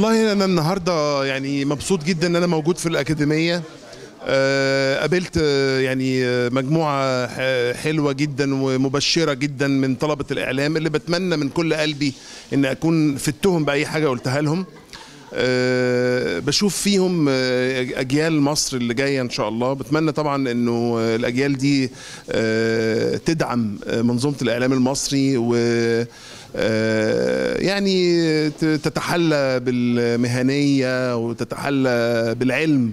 والله انا النهارده يعني مبسوط جدا ان انا موجود في الاكاديميه. قابلت يعني مجموعه حلوه جدا ومبشره جدا من طلبه الاعلام اللي بتمنى من كل قلبي ان اكون فدتهم باي حاجه قلتها لهم. بشوف فيهم اجيال مصر اللي جايه ان شاء الله. بتمنى طبعا انه الاجيال دي تدعم منظومه الاعلام المصري و يعني تتحلى بالمهنيه وتتحلى بالعلم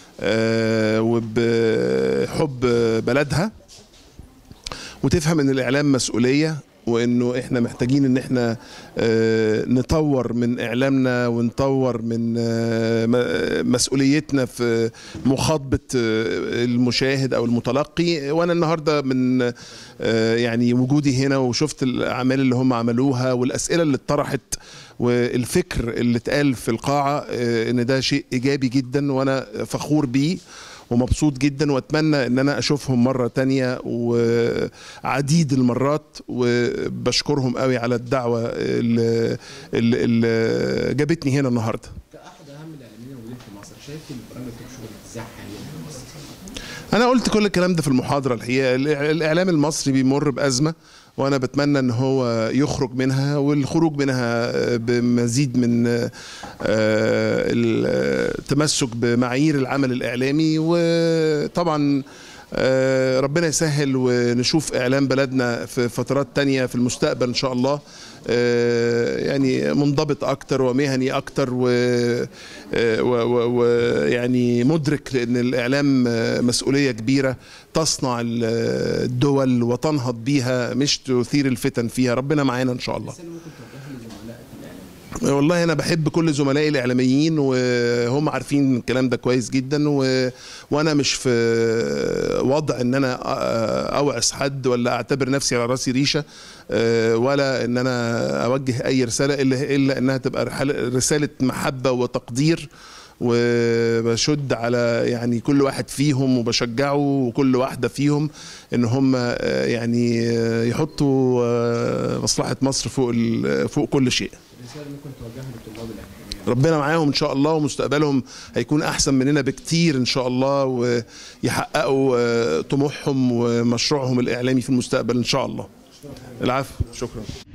وبحب بلدها، وتفهم ان الاعلام مسؤوليه، وانه احنا محتاجين ان احنا نطور من اعلامنا ونطور من مسؤوليتنا في مخاطبه المشاهد او المتلقي. وانا النهارده من يعني وجودي هنا وشفت الاعمال اللي هم عملوها والاسئله اللي اتطرحت والفكر اللي اتقال في القاعه، ان ده شيء ايجابي جدا وانا فخور بيه ومبسوط جدا، واتمنى ان انا اشوفهم مره تانية وعديد المرات. وبشكرهم قوي على الدعوه اللي جابتني هنا النهارده. كأحد اهم الاعلاميين الموجودين في مصر، شايف ان برامج التوك شو بتتذاع حاليا في مصر؟ انا قلت كل الكلام ده في المحاضره. الحقيقه الاعلام المصري بيمر بازمه، وانا بتمنى ان هو يخرج منها، والخروج منها بمزيد من التمسك بمعايير العمل الاعلامي. وطبعا ربنا يسهل ونشوف اعلام بلدنا في فترات تانية في المستقبل ان شاء الله يعني منضبط اكتر ومهني اكتر ويعني مدرك لان الاعلام مسؤوليه كبيره تصنع الدول وتنهض بيها، مش تثير الفتن فيها. ربنا معانا ان شاء الله. والله انا بحب كل زملائي الاعلاميين وهم عارفين الكلام ده كويس جدا، وانا مش في وضع ان انا اوعظ حد ولا اعتبر نفسي على راسي ريشه، ولا ان انا اوجه اي رساله الا انها تبقى رساله محبه وتقدير، وبشد على يعني كل واحد فيهم وبشجعه وكل واحده فيهم ان هم يعني يحطوا مصلحه مصر فوق كل شيء. الرساله اللي ممكن توجهها للطلاب الاكاديميين؟ ربنا معاهم ان شاء الله، ومستقبلهم هيكون احسن مننا بكتير ان شاء الله، ويحققوا طموحهم ومشروعهم الاعلامي في المستقبل ان شاء الله. العفو، شكرا.